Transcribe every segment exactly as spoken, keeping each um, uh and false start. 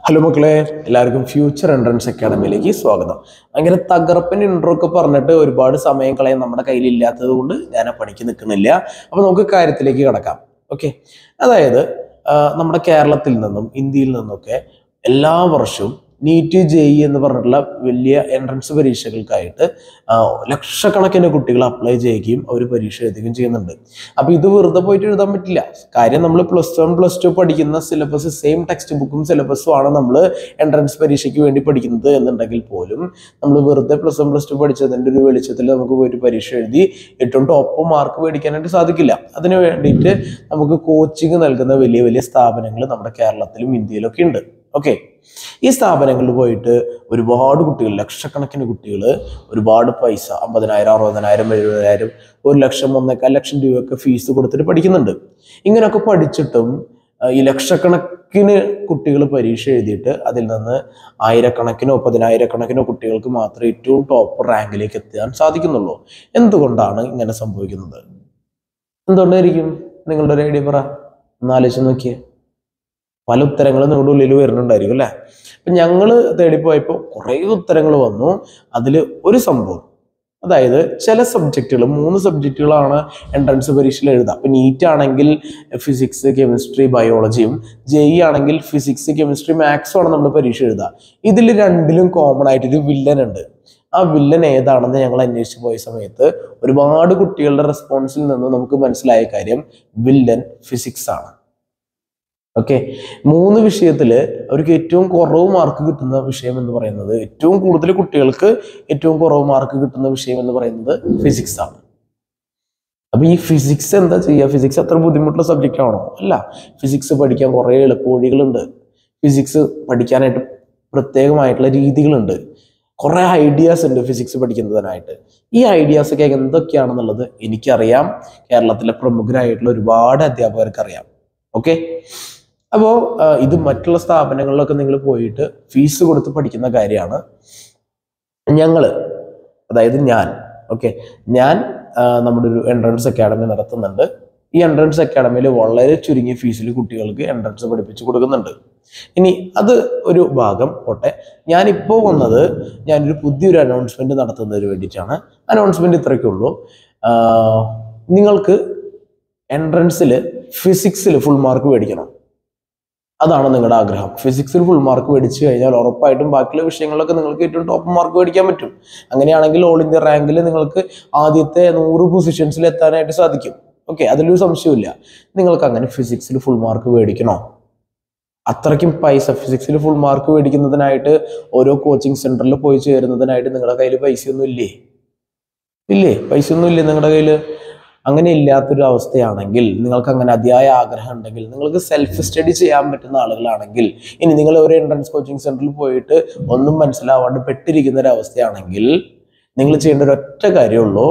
Hello മക്കളെ, എല്ലാവർക്കും future entrance അക്കാഡമിയിലേക്ക് സ്വാഗതം. അങ്ങനെ തകർപ്പൻ ഇൻട്രോ ഒക്കെ പറഞ്ഞിട്ട് ഒരുപാട് സമയം കളയാൻ നമ്മുടെ കയ്യിൽ ഇല്ലാത്തത് കൊണ്ട് ഞാൻ ആ പണിക്ക് നിൽക്കുന്നില്ല. അപ്പോൾ നമുക്ക് കാര്യത്തിലേക്ക് കടക്കാം. ഓക്കെ, അതായത് നമ്മുടെ കേരളത്തിൽ നിന്നും ഇന്ത്യയിൽ നിന്നൊക്കെ എല്ലാ വർഷവും നീറ്റ് ജെഇ എന്ന് പറഞ്ഞിട്ടുള്ള വലിയ എൻട്രൻസ് പരീക്ഷകൾക്കായിട്ട് ലക്ഷക്കണക്കിന് കുട്ടികൾ അപ്ലൈ ചെയ്യുകയും അവർ പരീക്ഷ എഴുതുകയും ചെയ്യുന്നുണ്ട്. അപ്പോൾ ഇത് വെറുതെ പോയിട്ട് എഴുതാൻ പറ്റില്ല. കാര്യം നമ്മൾ പ്ലസ് വൺ പ്ലസ് ടു പഠിക്കുന്ന സിലബസ് സെയിം ടെക്സ്റ്റ് ബുക്കും സിലബസും ആണ് നമ്മൾ എൻട്രൻസ് പരീക്ഷയ്ക്ക് വേണ്ടി പഠിക്കുന്നത് എന്നുണ്ടെങ്കിൽ പോലും നമ്മൾ വെറുതെ പ്ലസ് വൺ പ്ലസ് ടു പഠിച്ചതിൻ്റെ ഒരു വെളിച്ചത്തിൽ നമുക്ക് പോയിട്ട് പരീക്ഷ എഴുതി ഏറ്റവും ടോപ്പ് മാർക്ക് മേടിക്കാനായിട്ട് സാധിക്കില്ല. അതിന് വേണ്ടിയിട്ട് നമുക്ക് കോച്ചിങ് നൽകുന്ന വലിയ വലിയ സ്ഥാപനങ്ങൾ നമ്മുടെ കേരളത്തിലും ഇന്ത്യയിലൊക്കെ ഉണ്ട്. ഓക്കെ, ഈ സ്ഥാപനങ്ങളിൽ പോയിട്ട് ഒരുപാട് കുട്ടികൾ, ലക്ഷക്കണക്കിന് കുട്ടികൾ ഒരുപാട് പൈസ, അമ്പതിനായിരം അറുപതിനായിരം എഴുപതിനായിരം ഒരു ലക്ഷം ഒന്നേക്കാൽ ലക്ഷം രൂപയൊക്കെ ഫീസ് കൊടുത്തിട്ട് പഠിക്കുന്നുണ്ട്. ഇങ്ങനെയൊക്കെ പഠിച്ചിട്ടും ഈ ലക്ഷക്കണക്കിന് കുട്ടികൾ പരീക്ഷ എഴുതിയിട്ട് അതിൽ നിന്ന് ആയിരക്കണക്കിനോ പതിനായിരക്കണക്കിനോ കുട്ടികൾക്ക് മാത്രമേ ഏറ്റവും ടോപ്പ് റാങ്കിലേക്ക് എത്താൻ സാധിക്കുന്നുള്ളൂ. എന്തുകൊണ്ടാണ് ഇങ്ങനെ സംഭവിക്കുന്നത്? എന്തുകൊണ്ടായിരിക്കും? നിങ്ങളുടെ ഒരു ഐഡിയ പറ, ഒന്നാലോചിച്ച് നോക്കിയേ. പല ഉത്തരങ്ങളും നിങ്ങളുടെ ഉള്ളിൽ വരുന്നുണ്ടായിരിക്കും അല്ലേ? അപ്പം ഞങ്ങൾ തേടിപ്പോയപ്പോൾ കുറേ ഉത്തരങ്ങൾ വന്നു. അതിൽ ഒരു സംഭവം, അതായത് ചില സബ്ജക്റ്റുകൾ, മൂന്ന് സബ്ജക്റ്റുകളാണ് എൻട്രൻസ് പരീക്ഷയിൽ എഴുതുക. അപ്പം നീറ്റ് ആണെങ്കിൽ ഫിസിക്സ് കെമിസ്ട്രി ബയോളജിയും, ജെഇ ആണെങ്കിൽ ഫിസിക്സ് കെമിസ്ട്രി മാത്സും ആണ് നമ്മൾ പരീക്ഷ എഴുതുക. ഇതിൽ രണ്ടിലും കോമൺ ആയിട്ടൊരു വില്ലൻ ഉണ്ട്. ആ വില്ലൻ ഏതാണെന്ന് ഞങ്ങൾ അന്വേഷിച്ച് പോയ സമയത്ത് ഒരുപാട് കുട്ടികളുടെ റെസ്പോൺസിൽ നിന്ന് നമുക്ക് മനസ്സിലായ കാര്യം വില്ലൻ ഫിസിക്സ് ആണ്. ഓക്കെ, മൂന്ന് വിഷയത്തിൽ അവർക്ക് ഏറ്റവും കുറവ് മാർക്ക് കിട്ടുന്ന വിഷയം എന്ന് പറയുന്നത്, ഏറ്റവും കൂടുതൽ കുട്ടികൾക്ക് ഏറ്റവും കുറവ് മാർക്ക് കിട്ടുന്ന വിഷയം എന്ന് പറയുന്നത് ഫിസിക്സ് ആണ്. അപ്പൊ ഈ ഫിസിക്സ് എന്താ ചെയ്യുക? ഫിസിക്സ് അത്ര ബുദ്ധിമുട്ടുള്ള സബ്ജക്റ്റ് ആണോ? അല്ല. ഫിസിക്സ് പഠിക്കാൻ കുറേ എളുപ്പവഴികളുണ്ട്. ഫിസിക്സ് പഠിക്കാനായിട്ട് പ്രത്യേകമായിട്ടുള്ള രീതികളുണ്ട്. കുറേ ഐഡിയാസ് ഉണ്ട് ഫിസിക്സ് പഠിക്കുന്നതിനായിട്ട്. ഈ ഐഡിയാസ് ഒക്കെ എന്തൊക്കെയാണെന്നുള്ളത് എനിക്കറിയാം, കേരളത്തിലെ പ്രമുഖരായിട്ടുള്ള ഒരുപാട് അധ്യാപകർക്ക് അറിയാം. ഓക്കെ, അപ്പോൾ ഇത് മറ്റുള്ള സ്ഥാപനങ്ങളിലൊക്കെ നിങ്ങൾ പോയിട്ട് ഫീസ് കൊടുത്ത് പഠിക്കുന്ന കാര്യമാണ്. ഞങ്ങൾ, അതായത് ഞാൻ, ഓക്കെ, ഞാൻ നമ്മുടെ ഒരു എൻട്രൻസ് അക്കാഡമി നടത്തുന്നുണ്ട്. ഈ എൻട്രൻസ് അക്കാഡമിയിൽ വളരെ ചുരുങ്ങിയ ഫീസിൽ കുട്ടികൾക്ക് എൻട്രൻസ് പഠിപ്പിച്ച് കൊടുക്കുന്നുണ്ട്. ഇനി അത് ഒരു ഭാഗം പോട്ടെ. ഞാനിപ്പോൾ വന്നത് ഞാനൊരു പുതിയൊരു അനൗൺസ്മെൻറ്റ് നടത്തുന്നതിന് വേണ്ടിയിട്ടാണ്. അനൗൺസ്മെൻറ്റ് ഇത്രയൊക്കെ ഉള്ളൂ. നിങ്ങൾക്ക് എൻട്രൻസിൽ ഫിസിക്സിൽ ഫുൾ മാർക്ക് മേടിക്കണം. അതാണ് നിങ്ങളുടെ ആഗ്രഹം. ഫിസിക്സിൽ ഫുൾ മാർക്ക് മേടിച്ചു കഴിഞ്ഞാൽ ഉറപ്പായിട്ടും ബാക്കിയുള്ള വിഷയങ്ങളിലൊക്കെ നിങ്ങൾക്ക് ഏറ്റവും ടോപ്പ് മാർക്ക് മേടിക്കാൻ പറ്റും. അങ്ങനെയാണെങ്കിൽ ഓൾ ഇന്ത്യ റാങ്കിൽ നിങ്ങൾക്ക് ആദ്യത്തെ നൂറ് പൊസിഷൻസിൽ എത്താനായിട്ട് സാധിക്കും. ഓക്കെ, അതിലൊരു സംശയമില്ല. നിങ്ങൾക്ക് അങ്ങനെ ഫിസിക്സിൽ ഫുൾ മാർക്ക് മേടിക്കണോ? അത്രയ്ക്കും പൈസ, ഫിസിക്സിൽ ഫുൾ മാർക്ക് മേടിക്കുന്നതിനായിട്ട് ഓരോ കോച്ചിങ് സെന്ററിൽ പോയി ചേരുന്നതിനായിട്ട് നിങ്ങളുടെ കയ്യിൽ പൈസയൊന്നും ഇല്ലേ? ഇല്ലേ? പൈസയൊന്നും ഇല്ലേ നിങ്ങളുടെ കയ്യിൽ? അങ്ങനെ ഇല്ലാത്തൊരു അവസ്ഥയാണെങ്കിൽ, നിങ്ങൾക്ക് അങ്ങനെ അതിയായ ആഗ്രഹം ഉണ്ടെങ്കിൽ, നിങ്ങൾക്ക് സെൽഫ് സ്റ്റഡി ചെയ്യാൻ പറ്റുന്ന ആളുകളാണെങ്കിൽ, ഇനി നിങ്ങൾ ഒരു എൻട്രൻസ് കോച്ചിങ് സെന്ററിൽ പോയിട്ട് ഒന്നും മനസ്സിലാവാണ്ട് പെട്ടിരിക്കുന്ന ഒരു അവസ്ഥയാണെങ്കിൽ, നിങ്ങൾ ചെയ്യേണ്ട ഒരു ഒറ്റ കാര്യമുള്ളൂ.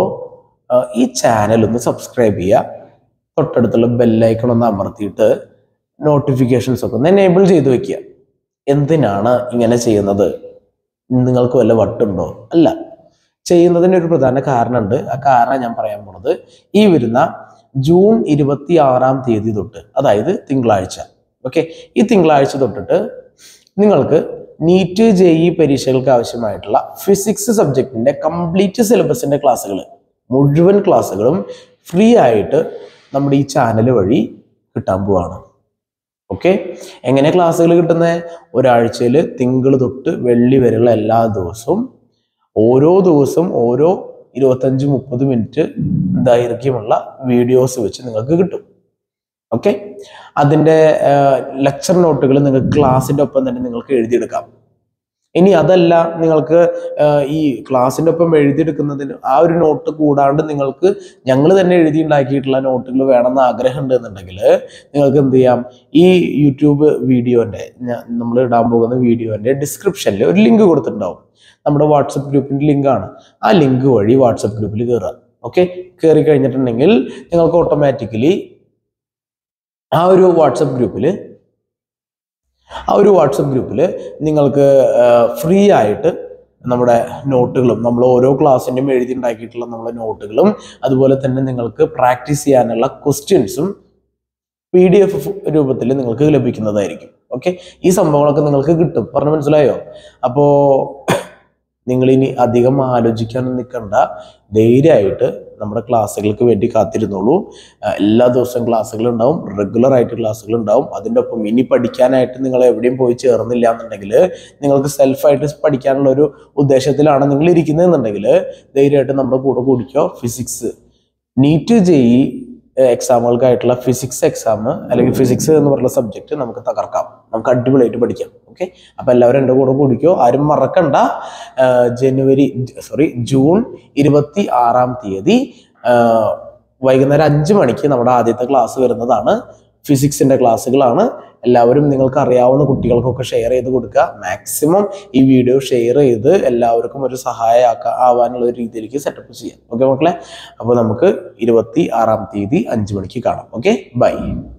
ഈ ചാനൽ ഒന്ന് സബ്സ്ക്രൈബ് ചെയ്യുക, തൊട്ടടുത്തുള്ള ബെല്ലൈക്കൺ ഒന്ന് അമർത്തിയിട്ട് നോട്ടിഫിക്കേഷൻസ് ഒക്കെ ഒന്ന് എനേബിൾ ചെയ്ത് വെക്കുക. എന്തിനാണ് ഇങ്ങനെ ചെയ്യുന്നത്? നിങ്ങൾക്ക് വല്ല വട്ടുണ്ടോ? അല്ല, ചെയ്യുന്നതിന് ഒരു പ്രധാന കാരണമുണ്ട്. ആ കാരണം ഞാൻ പറയാൻ പോണത്, ഈ വരുന്ന ജൂൺ ഇരുപത്തി ആറാം തീയതി തൊട്ട്, അതായത് തിങ്കളാഴ്ച, ഓക്കെ, ഈ തിങ്കളാഴ്ച തൊട്ടിട്ട് നിങ്ങൾക്ക് നീറ്റ് ജെഇ പരീക്ഷകൾക്ക് ആവശ്യമായിട്ടുള്ള ഫിസിക്സ് സബ്ജക്റ്റിന്റെ കംപ്ലീറ്റ് സിലബസിന്റെ ക്ലാസ്സുകൾ, മുഴുവൻ ക്ലാസ്സുകളും ഫ്രീ ആയിട്ട് നമ്മുടെ ഈ ചാനൽ വഴി കിട്ടാൻ പോവാണ്. ഓക്കെ, എങ്ങനെ ക്ലാസ്സുകൾ കിട്ടുന്നത്? ഒരാഴ്ചയിൽ തിങ്കൾ തൊട്ട് വെള്ളി വരെയുള്ള എല്ലാ ദിവസവും ഓരോ ദിവസം ഓരോ ഇരുപത്തഞ്ച് മുപ്പത് മിനിറ്റ് ദൈർഘ്യമുള്ള വീഡിയോസ് വെച്ച് നിങ്ങൾക്ക് കിട്ടും. ഓക്കെ, അതിൻ്റെ ലെക്ചർ നോട്ടുകൾ നിങ്ങൾക്ക് ക്ലാസ്സിൻ്റെ ഒപ്പം തന്നെ നിങ്ങൾക്ക് എഴുതിയെടുക്കാം. ഇനി അതല്ല, നിങ്ങൾക്ക് ഈ ക്ലാസ്സിൻ്റെ ഒപ്പം എഴുതിയെടുക്കുന്നതിന് ആ ഒരു നോട്ട് കൂടാണ്ട് നിങ്ങൾക്ക് ഞങ്ങൾ തന്നെ എഴുതി ഉണ്ടാക്കിയിട്ടുള്ള നോട്ടുകൾ വേണമെന്ന് ആഗ്രഹം ഉണ്ടെന്നുണ്ടെങ്കിൽ നിങ്ങൾക്ക് എന്ത് ചെയ്യാം? ഈ യൂട്യൂബ് വീഡിയോൻ്റെ, നമ്മൾ ഇടാൻ പോകുന്ന വീഡിയോൻ്റെ ഡിസ്ക്രിപ്ഷനിൽ ഒരു ലിങ്ക് കൊടുത്തിട്ടുണ്ടാവും. നമ്മുടെ വാട്സപ്പ് ഗ്രൂപ്പിൻ്റെ ലിങ്കാണ്. ആ ലിങ്ക് വഴി വാട്സപ്പ് ഗ്രൂപ്പിൽ കയറുക. ഓക്കെ, കയറി കഴിഞ്ഞിട്ടുണ്ടെങ്കിൽ നിങ്ങൾക്ക് ഓട്ടോമാറ്റിക്കലി ആ ഒരു വാട്സപ്പ് ഗ്രൂപ്പിൽ ആ ഒരു വാട്സപ്പ് ഗ്രൂപ്പിൽ നിങ്ങൾക്ക് ഫ്രീ ആയിട്ട് നമ്മുടെ നോട്ടുകളും, നമ്മൾ ഓരോ ക്ലാസ്സിൻ്റെയും എഴുതി ഉണ്ടാക്കിയിട്ടുള്ള നമ്മുടെ നോട്ടുകളും, അതുപോലെ തന്നെ നിങ്ങൾക്ക് പ്രാക്ടീസ് ചെയ്യാനുള്ള ക്വസ്റ്റ്യൻസും പി ഡി എഫ് രൂപത്തിൽ നിങ്ങൾക്ക് ലഭിക്കുന്നതായിരിക്കും. ഓക്കെ, ഈ സംഭവങ്ങളൊക്കെ നിങ്ങൾക്ക് കിട്ടും. പറഞ്ഞു മനസ്സിലായോ? അപ്പോൾ നിങ്ങളിനി അധികം ആലോചിക്കാനൊന്നും നിൽക്കണ്ട, ധൈര്യമായിട്ട് നമ്മുടെ ക്ലാസ്സുകൾക്ക് വേണ്ടി കാത്തിരുന്നോളൂ. എല്ലാ ദിവസവും ക്ലാസ്സുകൾ ഉണ്ടാവും, റെഗുലർ ആയിട്ട് ക്ലാസ്സുകൾ ഉണ്ടാവും. അതിൻ്റെ ഒപ്പം ഇനി പഠിക്കാനായിട്ട് നിങ്ങൾ എവിടെയും പോയി ചേർന്നില്ല എന്നുണ്ടെങ്കിൽ, നിങ്ങൾക്ക് സെൽഫായിട്ട് പഠിക്കാനുള്ള ഒരു ഉദ്ദേശത്തിലാണ് നിങ്ങൾ ഇരിക്കുന്നതെന്നുണ്ടെങ്കിൽ ധൈര്യമായിട്ട് നമ്മുടെ കൂടെ കൂടിക്കോ. ഫിസിക്സ് നീറ്റ് ജെഇ എക്സാമുകൾക്കായിട്ടുള്ള ഫിസിക്സ് എക്സാം അല്ലെങ്കിൽ ഫിസിക്സ് എന്ന് പറയുന്ന സബ്ജക്റ്റ് നമുക്ക് തകർക്കാം, നമുക്ക് അടിപൊളിയായിട്ട് പഠിക്കാം. ഓക്കെ, അപ്പം എല്ലാവരും എൻ്റെ കൂടെ കൂടിക്കോ. ആരും മറക്കണ്ട, ജനുവരി സോറി ജൂൺ ഇരുപത്തി ആറാം തീയതി വൈകുന്നേരം അഞ്ച് മണിക്ക് നമ്മുടെ ആദ്യത്തെ ക്ലാസ് വരുന്നതാണ്. ഫിസിക്സിൻ്റെ ക്ലാസ്സുകളാണ്. എല്ലാവരും നിങ്ങൾക്ക് അറിയാവുന്ന കുട്ടികൾക്കൊക്കെ ഷെയർ ചെയ്ത് കൊടുക്കുക. മാക്സിമം ഈ വീഡിയോ ഷെയർ ചെയ്ത് എല്ലാവർക്കും ഒരു സഹായമാക്കാ ആവാനുള്ള ഒരു രീതിയിലേക്ക് സെറ്റപ്പ് ചെയ്യാം. ഓക്കെ മക്കളെ, അപ്പോൾ നമുക്ക് ഇരുപത്തി ആറാം തീയതി അഞ്ച് മണിക്ക് കാണാം. Okay, by.